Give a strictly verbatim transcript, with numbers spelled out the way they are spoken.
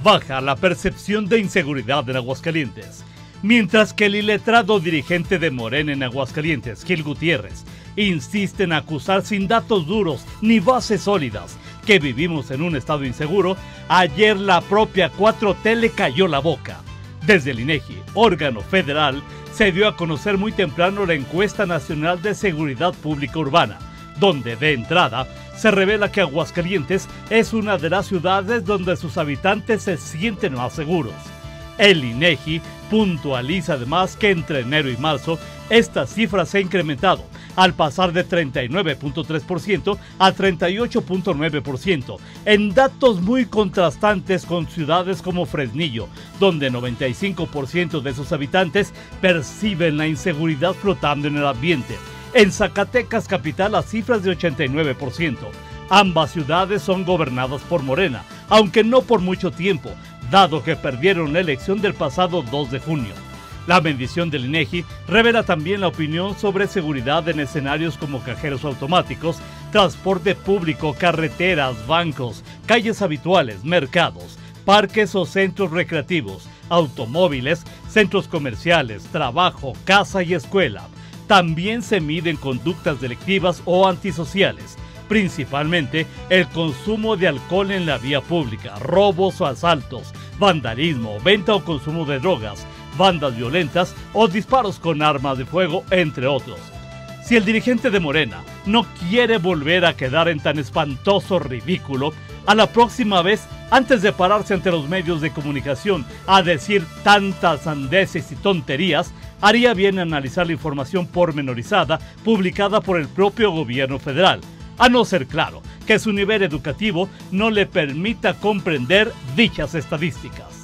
Baja la percepción de inseguridad en Aguascalientes. Mientras que el iletrado dirigente de Morena en Aguascalientes, Gil Gutiérrez, insiste en acusar sin datos duros ni bases sólidas que vivimos en un estado inseguro, ayer la propia cuatro T le cayó la boca. Desde el INEGI, órgano federal, se dio a conocer muy temprano la encuesta nacional de seguridad pública urbana, donde de entrada se revela que Aguascalientes es una de las ciudades donde sus habitantes se sienten más seguros. El INEGI puntualiza además que entre enero y marzo esta cifra se ha incrementado al pasar de treinta y nueve punto tres por ciento a treinta y ocho punto nueve por ciento, en datos muy contrastantes con ciudades como Fresnillo, donde noventa y cinco por ciento de sus habitantes perciben la inseguridad flotando en el ambiente. En Zacatecas capital la cifra es de ochenta y nueve por ciento. Ambas ciudades son gobernadas por Morena, aunque no por mucho tiempo, dado que perdieron la elección del pasado dos de junio. La medición del INEGI revela también la opinión sobre seguridad en escenarios como cajeros automáticos, transporte público, carreteras, bancos, calles habituales, mercados, parques o centros recreativos, automóviles, centros comerciales, trabajo, casa y escuela. También se miden conductas delictivas o antisociales, principalmente el consumo de alcohol en la vía pública, robos o asaltos, vandalismo, venta o consumo de drogas, bandas violentas o disparos con armas de fuego, entre otros. Si el dirigente de Morena no quiere volver a quedar en tan espantoso ridículo, a la próxima vez, antes de pararse ante los medios de comunicación a decir tantas sandeces y tonterías, haría bien analizar la información pormenorizada publicada por el propio gobierno federal, a no ser claro que su nivel educativo no le permita comprender dichas estadísticas.